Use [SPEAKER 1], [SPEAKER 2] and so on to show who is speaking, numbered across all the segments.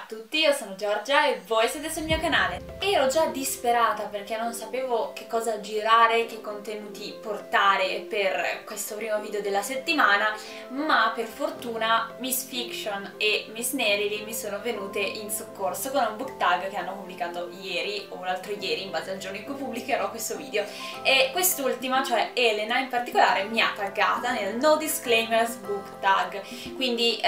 [SPEAKER 1] tutti, io sono Giorgia e voi siete sul mio canale. Ero già disperata perché non sapevo che cosa girare, che contenuti portare per questo primo video della settimana, ma per fortuna Miss Fiction e Miss Nerily mi sono venute in soccorso con un book tag che hanno pubblicato ieri o l'altro ieri, in base al giorno in cui pubblicherò questo video. E quest'ultima, cioè Elena in particolare, mi ha taggata nel No Disclaimers book tag, quindi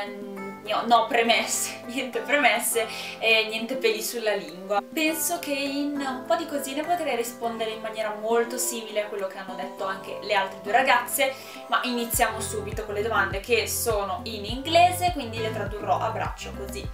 [SPEAKER 1] no premesse, niente premesse e niente peli sulla lingua. Penso che in un po' di cosine potrei rispondere in maniera molto simile a quello che hanno detto anche le altre due ragazze, ma iniziamo subito con le domande che sono in inglese, quindi le tradurrò a braccio così.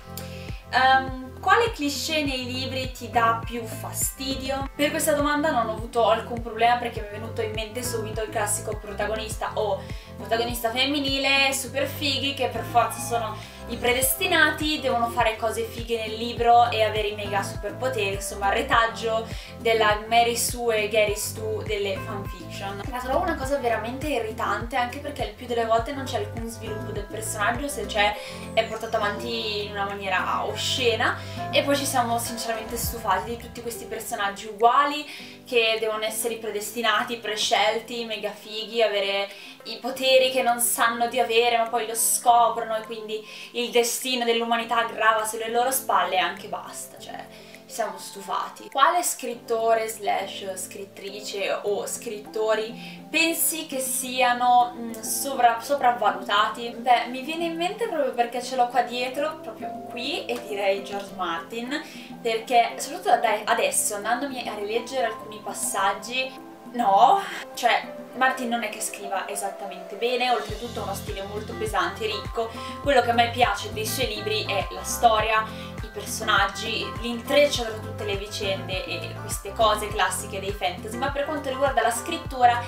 [SPEAKER 1] Quale cliché nei libri ti dà più fastidio? Per questa domanda non ho avuto alcun problema perché mi è venuto in mente subito il classico protagonista o protagonista femminile super fighi che per forza sono i predestinati, devono fare cose fighe nel libro e avere i mega superpoteri, insomma il retaggio della Mary Sue e Gary Stu delle fanfiction. La trovo una cosa veramente irritante anche perché il più delle volte non c'è alcun sviluppo del personaggio, se c'è è portato avanti in una maniera oscena e poi ci siamo sinceramente stufati di tutti questi personaggi uguali che devono essere i predestinati, prescelti, mega fighi, avere i poteri che non sanno di avere ma poi lo scoprono e quindi il destino dell'umanità grava sulle loro spalle e anche basta, cioè siamo stufati. Quale scrittore slash scrittrice o scrittori pensi che siano sopravvalutati? Beh, mi viene in mente proprio perché ce l'ho qua dietro, proprio qui, e direi George Martin, perché soprattutto adesso, andandomi a rileggere alcuni passaggi, no, cioè Martin non è che scriva esattamente bene, oltretutto ha uno stile molto pesante e ricco. Quello che a me piace dei suoi libri è la storia, i personaggi, l'intreccio tra tutte le vicende e queste cose classiche dei fantasy, ma per quanto riguarda la scrittura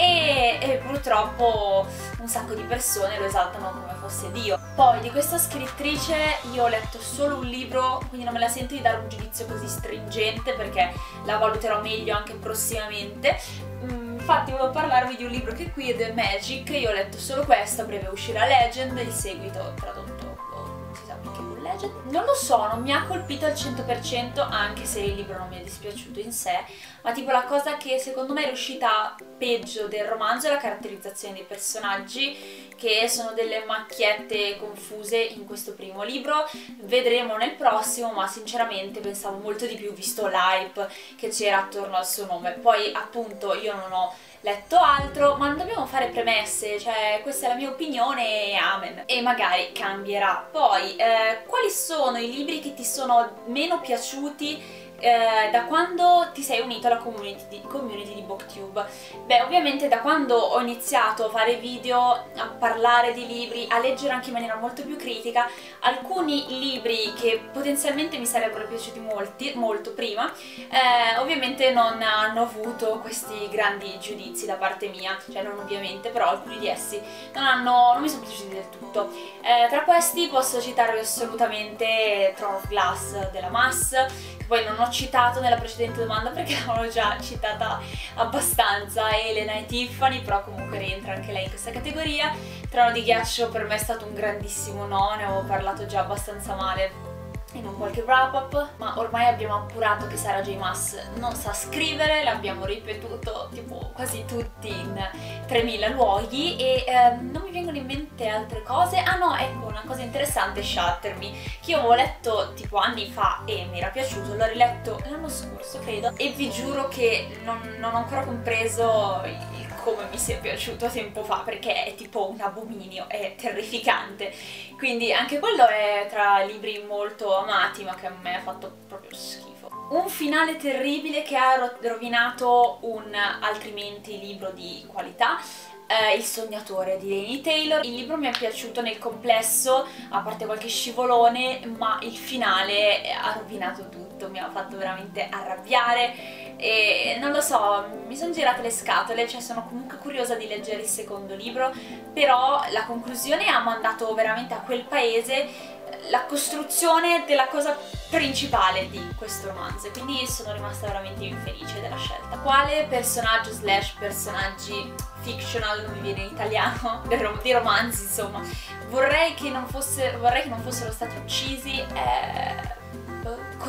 [SPEAKER 1] e purtroppo un sacco di persone lo esaltano come fosse Dio. Poi di questa scrittrice io ho letto solo un libro, quindi non me la sento di dare un giudizio così stringente perché la valuterò meglio anche prossimamente. Infatti volevo parlarvi di un libro che qui è The Magic, io ho letto solo questo, a breve uscirà Legend, il seguito tradotto, si sa perché con Legend. Non lo so, non mi ha colpito al 100% anche se il libro non mi è dispiaciuto in sé, ma tipo la cosa che secondo me è riuscita peggio del romanzo è la caratterizzazione dei personaggi, che sono delle macchiette confuse in questo primo libro, vedremo nel prossimo, ma sinceramente pensavo molto di più visto l'hype che c'era attorno al suo nome. Poi appunto io non ho letto altro, ma non dobbiamo fare premesse, cioè questa è la mia opinione e amen, e magari cambierà. Poi quali sono i libri che ti sono meno piaciuti da quando ti sei unito alla community di BookTube? Beh, ovviamente da quando ho iniziato a fare video, a parlare di libri, a leggere anche in maniera molto più critica, alcuni libri che potenzialmente mi sarebbero piaciuti molto prima, ovviamente non hanno avuto questi grandi giudizi da parte mia, cioè non ovviamente, però alcuni di essi non mi sono piaciuti del tutto. Tra questi posso citarvi assolutamente Throne of Glass della Mass, che poi non ho citato nella precedente domanda perché l'avevo già citata abbastanza, Elena e Tiffany, però comunque rientra anche lei in questa categoria. Trono di Ghiaccio per me è stato un grandissimo no, ne avevo parlato già abbastanza male in un qualche wrap up, ma ormai abbiamo appurato che Sarah J Maas non sa scrivere, l'abbiamo ripetuto tipo quasi tutti in 3000 luoghi e non mi vengono in mente altre cose. Ah no, ecco, una cosa interessante, Shatter Me, che io avevo letto tipo anni fa e mi era piaciuto, l'ho riletto l'anno scorso credo e vi giuro che non ho ancora compreso come mi sia piaciuto tempo fa, perché è tipo un abominio, è terrificante, quindi anche quello è tra libri molto amati ma che a me ha fatto proprio schifo. Un finale terribile che ha rovinato un altrimenti libro di qualità, Il Sognatore di Laini Taylor. Il libro mi è piaciuto nel complesso, a parte qualche scivolone, ma il finale ha rovinato tutto, mi ha fatto veramente arrabbiare e non lo so, mi sono girate le scatole, cioè sono comunque curiosa di leggere il secondo libro, però la conclusione ha mandato veramente a quel paese la costruzione della cosa principale di questo romanzo, quindi sono rimasta veramente infelice della scelta. Quale personaggio slash personaggi fictional, non mi viene in italiano, di romanzi insomma, vorrei che non fossero stati uccisi?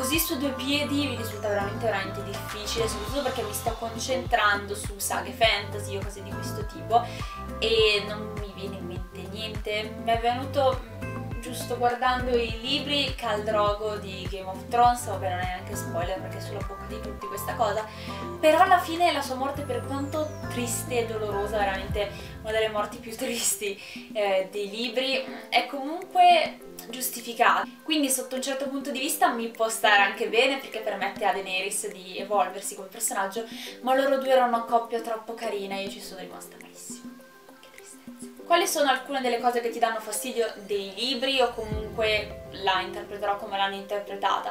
[SPEAKER 1] così su due piedi mi risulta veramente difficile, soprattutto perché mi sto concentrando su saghe fantasy o cose di questo tipo e non mi viene in mente niente. Mi è venuto giusto guardando i libri Khal Drogo di Game of Thrones, vabbè non è neanche spoiler perché è sulla bocca di tutti questa cosa, però alla fine la sua morte, per quanto triste e dolorosa, veramente una delle morti più tristi dei libri, è comunque giustificata. Quindi sotto un certo punto di vista mi può stare anche bene perché permette a Daenerys di evolversi come personaggio, ma loro due erano una coppia troppo carina e io ci sono rimasta malissimo. Quali sono alcune delle cose che ti danno fastidio dei libri o comunque la interpreterò come l'hanno interpretata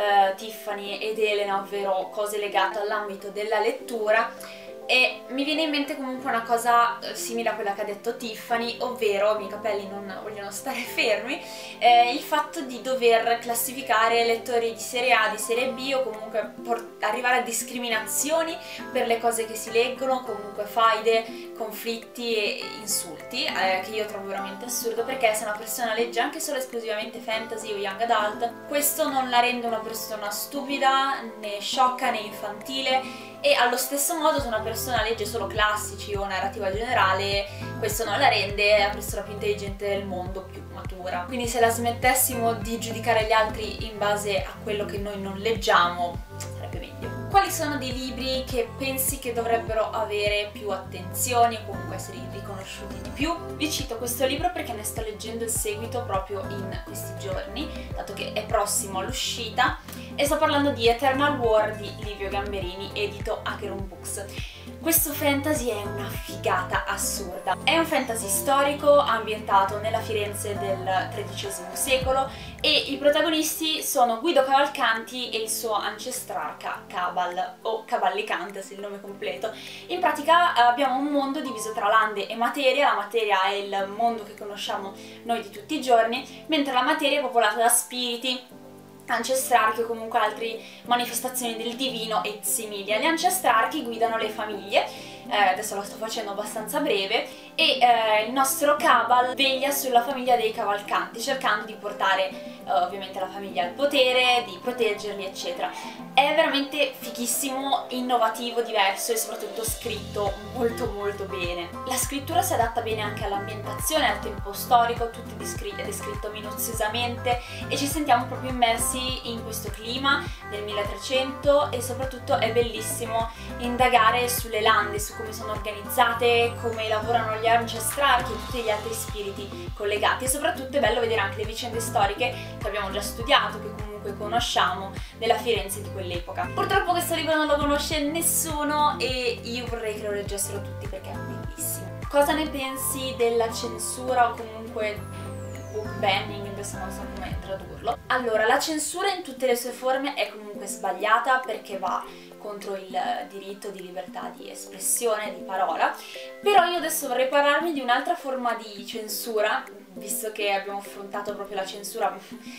[SPEAKER 1] Tiffany ed Elena, ovvero cose legate all'ambito della lettura? E mi viene in mente comunque una cosa simile a quella che ha detto Tiffany, ovvero, i miei capelli non vogliono stare fermi, il fatto di dover classificare lettori di serie A, di serie B o comunque arrivare a discriminazioni per le cose che si leggono, comunque faide, conflitti e insulti, che io trovo veramente assurdo, perché se una persona legge anche solo esclusivamente fantasy o young adult, questo non la rende una persona stupida, né sciocca, né infantile. E allo stesso modo se una persona legge solo classici o narrativa generale, questo non la rende la persona più intelligente del mondo, più matura. Quindi se la smettessimo di giudicare gli altri in base a quello che noi non leggiamo, sarebbe meglio. Quali sono dei libri che pensi che dovrebbero avere più attenzioni o comunque essere riconosciuti di più? Vi cito questo libro perché ne sto leggendo il seguito proprio in questi giorni, dato che è prossimo all'uscita, e sto parlando di Eternal War di Livio Gamberini, edito Acheron Books. Questo fantasy è una figata assurda. È un fantasy storico ambientato nella Firenze del XIII secolo e i protagonisti sono Guido Cavalcanti e il suo ancestrarca Cabal, o Cavallicante se il nome completo. In pratica abbiamo un mondo diviso tra lande e materia. La materia è il mondo che conosciamo noi di tutti i giorni, mentre la materia è popolata da spiriti, ancestrarchi o comunque altre manifestazioni del divino et similia. Gli ancestrarchi guidano le famiglie, adesso lo sto facendo abbastanza breve, e il nostro Cabal veglia sulla famiglia dei Cavalcanti, cercando di portare ovviamente la famiglia al potere, di proteggerli eccetera. È veramente fighissimo, innovativo, diverso e soprattutto scritto molto bene. La scrittura si adatta bene anche all'ambientazione, al tempo storico, tutto è descritto minuziosamente e ci sentiamo proprio immersi in questo clima del 1300 e soprattutto è bellissimo indagare sulle lande, su come sono organizzate, come lavorano gli ancestrarchi e tutti gli altri spiriti collegati, e soprattutto è bello vedere anche le vicende storiche che abbiamo già studiato, che comunque conosciamo, della Firenze di quell'epoca. Purtroppo questo libro non lo conosce nessuno e io vorrei che lo leggessero tutti perché è bellissimo. Cosa ne pensi della censura o comunque book banning? Adesso non so come tradurlo. Allora, la censura in tutte le sue forme è comunque sbagliata perché va contro il diritto di libertà di espressione, di parola, però io adesso vorrei parlarvi di un'altra forma di censura, visto che abbiamo affrontato proprio la censura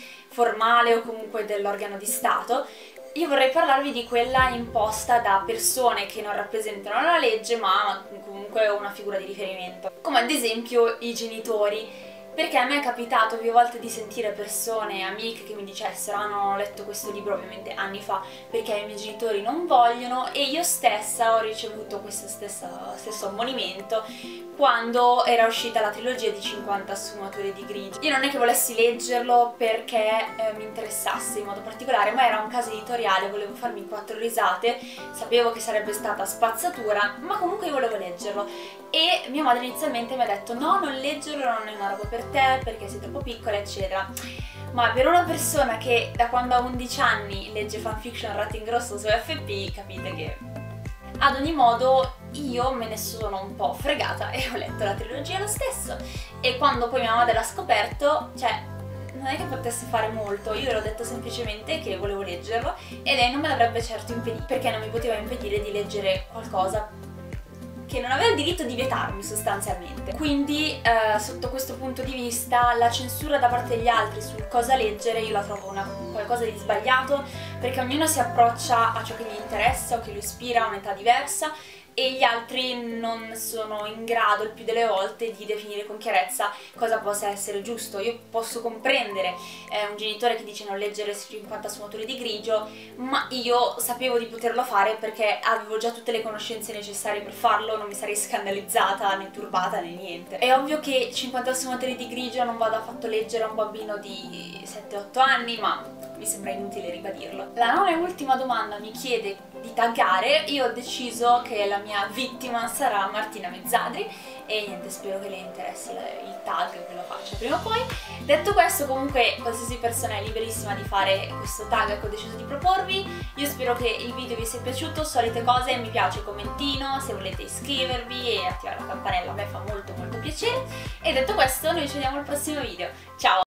[SPEAKER 1] formale o comunque dell'organo di Stato. Io vorrei parlarvi di quella imposta da persone che non rappresentano la legge ma comunque una figura di riferimento, come ad esempio i genitori. Perché a me è capitato più volte di sentire persone, amiche che mi dicessero ah non ho letto questo libro ovviamente anni fa perché i miei genitori non vogliono, e io stessa ho ricevuto questo stesso ammonimento quando era uscita la trilogia di 50 sfumature di grigio. Io non è che volessi leggerlo perché mi interessasse in modo particolare, ma era un caso editoriale, volevo farmi 4 risate, sapevo che sarebbe stata spazzatura, ma comunque io volevo leggerlo. E mia madre inizialmente mi ha detto no, non leggerlo, non è una roba per te perché sei troppo piccola eccetera. Ma per una persona che da quando ha 11 anni legge fanfiction Rattingrosso su FP, capite che... Ad ogni modo io me ne sono un po' fregata e ho letto la trilogia lo stesso, e quando poi mia madre l'ha scoperto, cioè non è che potesse fare molto, io le ho detto semplicemente che volevo leggerlo e lei non me l'avrebbe certo impedito, perché non mi poteva impedire di leggere qualcosa che non aveva il diritto di vietarmi sostanzialmente. Quindi sotto questo punto di vista la censura da parte degli altri sul cosa leggere io la trovo qualcosa di sbagliato, perché ognuno si approccia a ciò che gli interessa o che lo ispira a un'età diversa e gli altri non sono in grado il più delle volte di definire con chiarezza cosa possa essere giusto. Io posso comprendere un genitore che dice non leggere 50 sfumature di grigio, ma io sapevo di poterlo fare perché avevo già tutte le conoscenze necessarie per farlo, non mi sarei scandalizzata né turbata né niente. È ovvio che 50 sfumature di grigio non vado affatto a leggere a un bambino di 7-8 anni, ma mi sembra inutile ribadirlo. La nona e ultima domanda mi chiede di taggare. Io ho deciso che la mia vittima sarà Martina Mezzadri e niente, spero che le interessi il tag, che lo faccia prima o poi. Detto questo, comunque qualsiasi persona è liberissima di fare questo tag che ho deciso di proporvi. Io spero che il video vi sia piaciuto, solite cose, mi piace, commentino, se volete iscrivervi e attivare la campanella a me fa molto piacere. E detto questo, noi ci vediamo al prossimo video. Ciao!